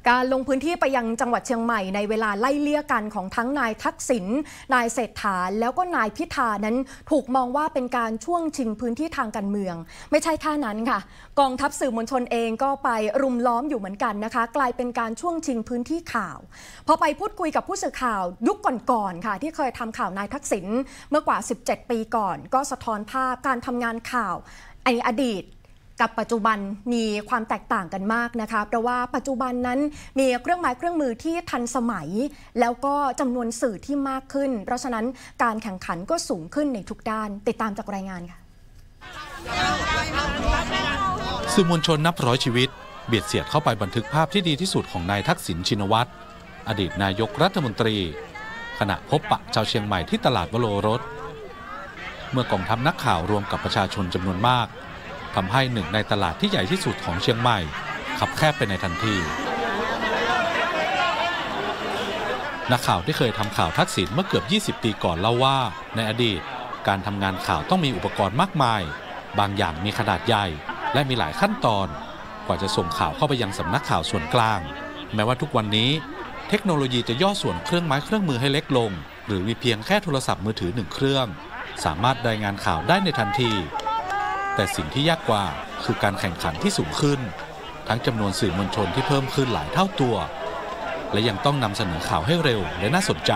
การลงพื้นที่ไปยังจังหวัดเชียงใหม่ในเวลาไล่เลี่ยกันของทั้งนายทักษิณนายเศรษฐาแล้วก็นายพิธานั้นถูกมองว่าเป็นการช่วงชิงพื้นที่ทางการเมืองไม่ใช่แค่นั้นค่ะกองทัพสื่อมวลชนเองก็ไปรุมล้อมอยู่เหมือนกันนะคะกลายเป็นการช่วงชิงพื้นที่ข่าวพอไปพูดคุยกับผู้สื่อข่าวยุคก่อนๆค่ะที่เคยทำข่าวนายทักษิณเมื่อกว่า17ปีก่อนก็สะท้อนภาพการทำงานข่าวในอดีตกับปัจจุบันมีความแตกต่างกันมากนะคะเพราะว่าปัจจุบันนั้นมีเครื่องไม้เครื่องมือที่ทันสมัยแล้วก็จำนวนสื่อที่มากขึ้นเพราะฉะนั้นการแข่งขันก็สูงขึ้นในทุกด้านติดตามจากรายงานค่ะสื่อมวลชนนับร้อยชีวิตเบียดเสียดเข้าไปบันทึกภาพที่ดีที่สุดของนายทักษิณชินวัตรอดีตนายกรัฐมนตรีขณะพบปะชาวเชียงใหม่ที่ตลาดวโรรสเมื่อกองทัพนักข่าวรวมกับประชาชนจำนวนมากทำให้หนึ่งในตลาดที่ใหญ่ที่สุดของเชียงใหม่ขับแคบไปในทันทีนักข่าวที่เคยทำข่าวทักษิณเมื่อเกือบ20ปีก่อนเล่าว่าในอดีตการทำงานข่าวต้องมีอุปกรณ์มากมายบางอย่างมีขนาดใหญ่และมีหลายขั้นตอนกว่าจะส่งข่าวเข้าไปยังสำนักข่าวส่วนกลางแม้ว่าทุกวันนี้เทคโนโลยีจะย่อส่วนเครื่องไม้เครื่องมือให้เล็กลงหรือมีเพียงแค่โทรศัพท์มือถือ1เครื่องสามารถรายงานข่าวได้ในทันทีแต่สิ่งที่ยากกว่าคือการแข่งขันที่สูงขึ้นทั้งจำนวนสื่อมวลชนที่เพิ่มขึ้นหลายเท่าตัวและยังต้องนำเสนอข่าวให้เร็วและน่าสนใจ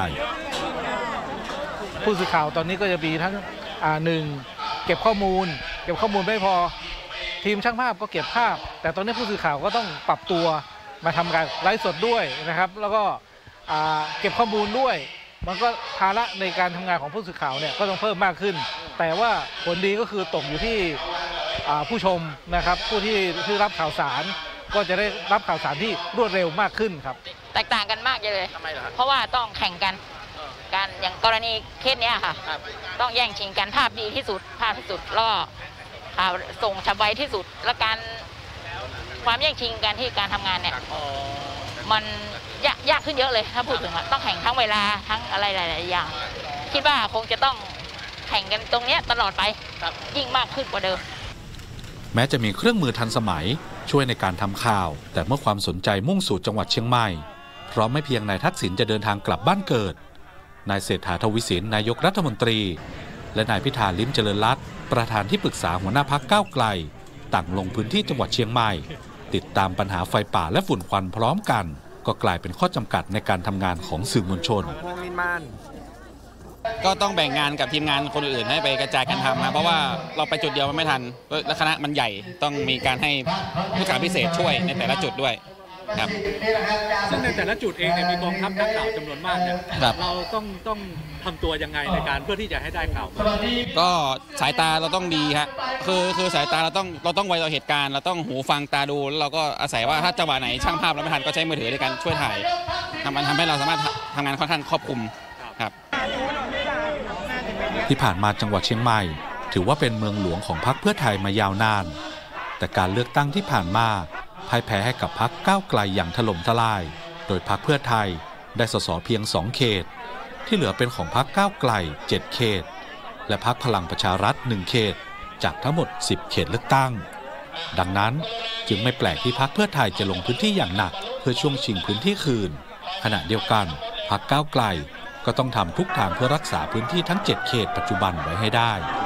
ผู้สื่อข่าวตอนนี้ก็จะมีทั้งหนึ่งเก็บข้อมูลไม่พอทีมช่างภาพก็เก็บภาพแต่ตอนนี้ผู้สื่อข่าวก็ต้องปรับตัวมาทำการไลฟ์สดด้วยนะครับแล้วก็เก็บข้อมูลด้วยมันก็ภาระในการทำงานของผู้สื่อข่าวเนี่ยก็ต้องเพิ่มมากขึ้นแต่ว่าผลดีก็คือตกอยู่ที่ผู้ชมนะครับผู้ที่รับข่าวสารก็จะได้รับข่าวสารที่รวดเร็วมากขึ้นครับแตกต่างกันมากเลยเพราะว่าต้องแข่งกันอย่างกรณีเคสนี้ค่ะต้องแย่งชิงกันภาพดีที่สุดแล้วก็ข่าวส่งฉับไวที่สุดและความแย่งชิงกันที่การทำงานเนี่ยมันยากขึ้นเยอะเลยถ้าพูดถึงต้องแข่งทั้งเวลาทั้งอะไรหลายๆอย่างคิดว่าคงจะต้องแข่งกันตรงนี้ตลอดไปยิ่งมากขึ้นกว่าเดิมแม้จะมีเครื่องมือทันสมัยช่วยในการทำข่าวแต่เมื่อความสนใจมุ่งสู่จังหวัดเชียงใหม่เพราะไม่เพียงนายทักษิณจะเดินทางกลับบ้านเกิดนายเศรษฐาทวีสินนายกรัฐมนตรีและนายพิธาลิ้มเจริญรัตน์ประธานที่ปรึกษาหัวหน้าพรรคก้าวไกลต่างลงพื้นที่จังหวัดเชียงใหม่ติดตามปัญหาไฟป่าและฝุ่นควันพร้อมกันก็กลายเป็นข้อจำกัดในการทำงานของสื่อมวลชนก็ต้องแบ่งงานกับทีมงานคนอื่นให้ไปกระจายกันทำนะเพราะว่าเราไปจุดเดียวมันไม่ทันและคณะมันใหญ่ต้องมีการให้ผู้ข่าวพิเศษช่วยในแต่ละจุดด้วยครับซึ่งในแต่ละจุดเองเนี่ยมีกองทัพนักข่าวจำนวนมากเนี่ยเราต้องทำตัวยังไงในการเพื่อที่จะให้ได้ข่าวก็สายตาเราต้องดีฮะคือสายตาเราต้องไวต่อเหตุการณ์เราต้องหูฟังตาดูแล้วเราก็อาศัยว่าถ้าจังหวะไหนช่างภาพเราไม่ทันก็ใช้มือถือในการช่วยถ่ายทำให้เราสามารถทำงานค่อนข้างครอบคลุมครับที่ผ่านมาจังหวัดเชียงใหม่ถือว่าเป็นเมืองหลวงของพรรคเพื่อไทยมายาวนานแต่การเลือกตั้งที่ผ่านมาพ่ายแพ้ให้กับพรรคก้าวไกลอย่างถล่มทลายโดยพรรคเพื่อไทยได้ส.ส.เพียง2เขตที่เหลือเป็นของพรรคก้าวไกล7เขตและพรรคพลังประชารัฐ1เขตจากทั้งหมด10เขตเลือกตั้งดังนั้นจึงไม่แปลกที่พรรคเพื่อไทยจะลงพื้นที่อย่างหนักเพื่อช่วงชิงพื้นที่คืนขณะเดียวกันพรรคก้าวไกลก็ต้องทำทุกทางเพื่อรักษาพื้นที่ทั้ง7เขตปัจจุบันไว้ให้ได้